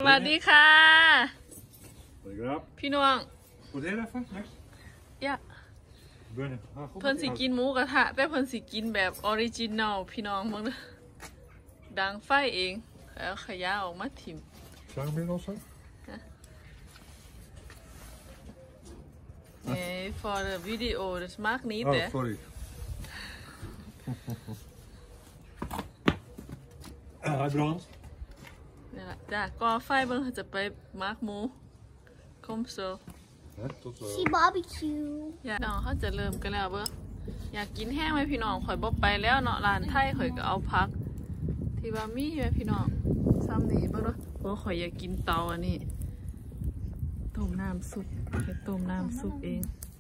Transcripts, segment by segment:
วัสดีค่ะพี่น้อง Wat is dat van? Niks? ยะ Binnen. เพิ่นสิกินหมูกระทะแต่เพิ่นสิกินแบบออริจินัลพี่น้องมึงนะดังไฟเองแล้วขยะออกมาถิ่ม Zijn we binnen of zo? Nee, voor de video, dus mag niet, hè? Oh, sorry. Hij brandt. นี่แหละจ้ะก่อไฟเบิ่งจะไปมาร์กหมูคอมโซ Tot zo. See barbecue. อยากน้องเขาจะเริ่มกันแล้วเบิ่งอยากกินแห้งไหมพี่น้องข่อยบ่ไปแล้วเนาะร้านไทยข่อยก็เอาพักที่ว่ามีไหมพี่น้องซ้ำนี่เบิ่งเนาะเพราะข่อยอยากกินเตาอันนี้ต้มน้ำซุปไปต้มน้ำซุปเอง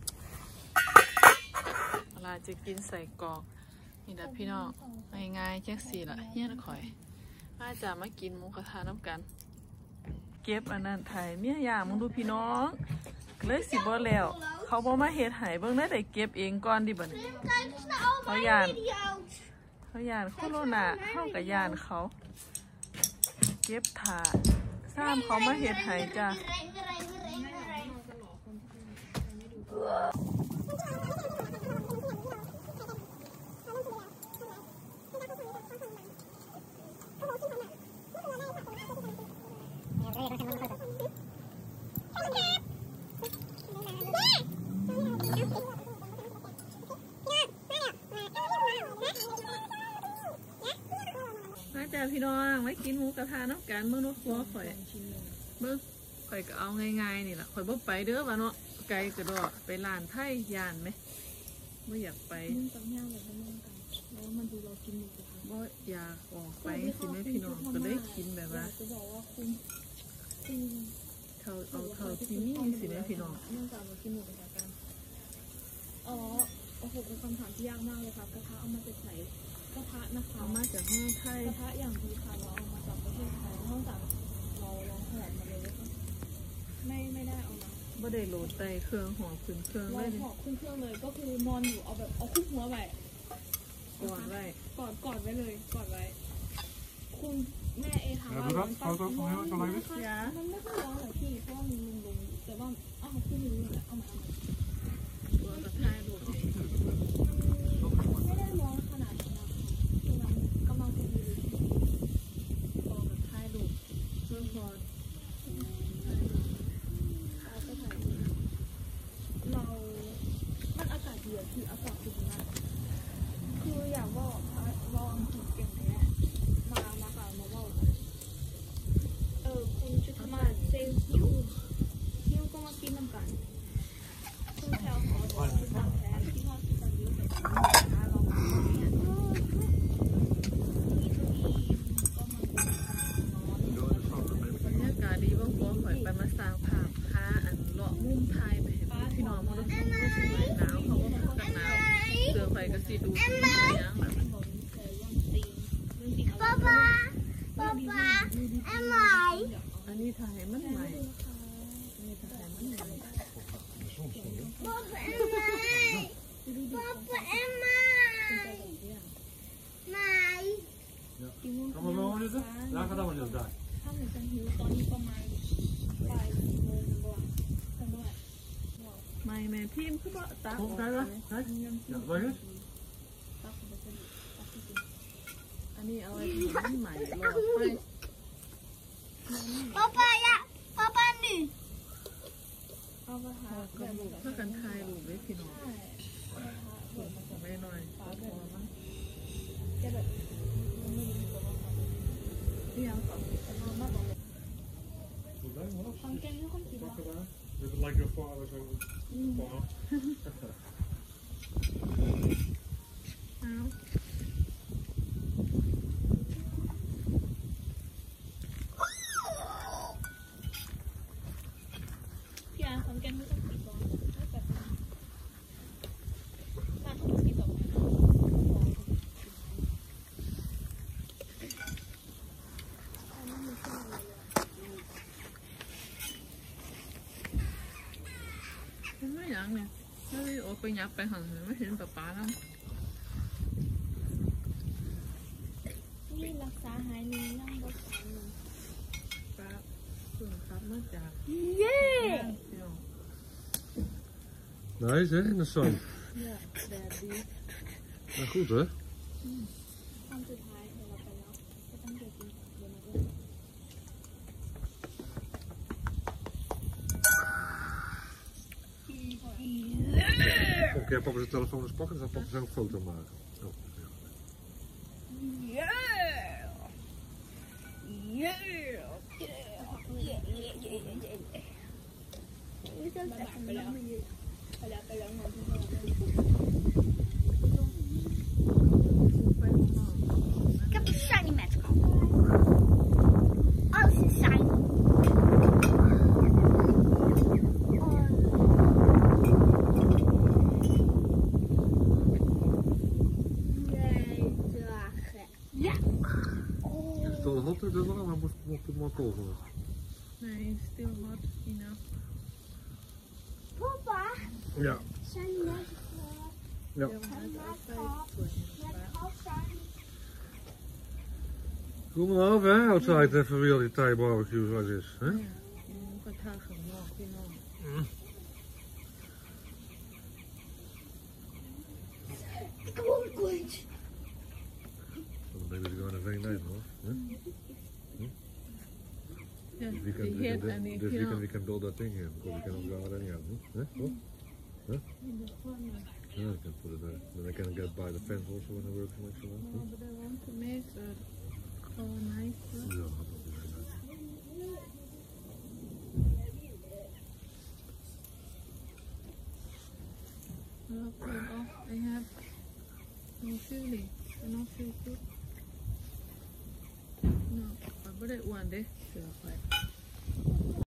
เวลาจะกินใส่กรอกนี่แหละพี่น้องง่ายๆแค่สี่ละเฮี้ยนข่อยอาจะมากินหมูกระทะน้ำกันเก็บอันนั้นไทยเมียอย่างมึงดูพี่น้องเลยสิบ่แล้วเขาบ่มาเฮ็ดให้เบิ่งได้แต่เก็บเองก่อนดิบัดนี้ Kijk eens naar al mijn video's. เขาย่านโคโรนาเฮากับย่านเขาเก็บถาซ้ำเขามาเฮ็ดให้จ้ะ มาจ้าพี่น้องมากินหมูกระทะน้ำกันเมื่อนู้นครัวข่อยเมื่อข่อยก็เอาง่ายๆนี่แหละข่อยบ่ไปเด้อวะเนาะไกลกระโดดไปร้านไทยย่านไหมไม่อยากไปนึ่งกับย่างแบบนึ่งกันแล้วมันดูเรากินหมูกระทะบ่อยากออกไปสิแม่พี่น้องก็เลยกินแบบว่าจะบอกว่าคุณเท่าที่มีสิแม่พี่น้องเนื่องจากเรากินหมูกระทะกันโอ้โหเป็นคำถามที่ยากมากเลยค่ะกระทะเอามาจากไหนกระทะนะคะเอามาจากเมืองไทยกระทะอย่างดีค่ะเราเอามาจากประเทศไทยนอกจากเราลองหอมมาเลยค่ะไม่ได้เอามาบ่ได้โหลดใต้เครื่องหอมขึ้นเครื่องเราเลยหอมขึ้นเครื่องเลยก็คือนอนอยู่เอาแบบเอาคุกหัวไว้ก่อนไว้กอดไว้เลยกอดไว้คุณแม่เอถามว่า Hebben we dat? Foto van heel zo even? มันไม่ค่อยร้อนหรอกพี่เพราะว่ามันลงแต่ว่าอ้าวขึ้นอยู่นี่แหละเอามาตัวกระทายลูกเองไม่ได้ร้อนขนาดนั้นนะคือมันกำลังพอดีเลยตัวกระทายลูกเพื่อพอเอาไปถ่ายเรา มันอากาศเย็นคืออากาศดีมากคืออยากว่าเราอังกฤษเก่งแท้มาค่ะมาว่าคุณจะทำมาเซลล์ฮิวก็มากินน้ำกันคุณแถวขอตัวคุณต่างแท้ที่ทอดที่สันยูใส่ถุงนะคะลองดูเนี่ยบรรยากาศดีบ้างพอข่อยไปมาสร้างภาพค้าอันเลาะมุมไทยไปให้พี่น้องมาดูหนาวเขาก็พูดกันหนาวเสือไฟก็สีดูอย่างแบบ Papa, papa, en mij. อันนี้ถ่ายมันใหม่อันนี้ถ่ายมันใหม่ Papa en mij. Papa en mij. Mij. Kan we wel zitten? Daar gaat allemaal niet daar. ถ้าเหมือนจะหิวตอนนี้ประมาณบ่ายโมงกว่ากันด้วยไม่แม่พิมพ์คือว่าตา Kom, kijk daar. Kijk. Ja, waar is het? อันนี้เอาไว้มันใหม่รอไฟ Papa, ja. Papa nu. เอาไปหาก็ลูกเพื่อกันถ่ายรูปไว้พี่น้องไม่หน่อยพอมั้งแกแบบมันไม่ดีกว่านี่ยังก่อน Goed, hè? Wat? ฟังแกงที่คนกิน Pakken daar. Dit is like your father zo. Wow. อ้าวพี่อาฟังแกงที่คนกินก่อนแบบบ้านเขากินแบบไหนไม่ยังเนี่ยไม่โอ้ไปยับไปหันไม่เห็นป๊าป๊าแล้วนี่รักษาหายนี่นั่งรถสายหนึ่งป๊าพิ่งขับมาจากเย้พี่น้อง Nice, hè, in de zon. เนี่ยแดดดี Nou, goed, hè? คำสุดท้ายเดี๋ยวเราไปแล้วก็ต้องเดี๋ยวกินเดี๋ยวมาเรื่อง Oké, papa zijn telefoon eens pakken, dan zal papa zelf een foto maken. Oh, ja. ไปแล้วนอนที่เราไปข้างนอก Ik heb een shiny met gehad. Alles is shiny. Nee, dragen. Ja. Is het al hot? Dat wel, maar moet het maar koud worden. Nee, still hot enough. Papa, Ja. shiny met Ja. Kom maar af, hè, outside even weer die Thai barbecue zoals is, hè? เนี่ยหมูกระทะข้างนอกพี่น้อง Dan ben je gewoon een very nice, hoor. Huh? เนี่ย We สิ can, เฮ็ดอันนี้พี่น้อง we can build that thing here because we can also go any out, huh? Huh? Yeah, I can put it there. Then I can get by the fence also when I work next to that. Huh? But I want to make a cold nice one. Ja, dat is very nice. Look, off. I have no feeling. I don't feel good. No, I don't want this.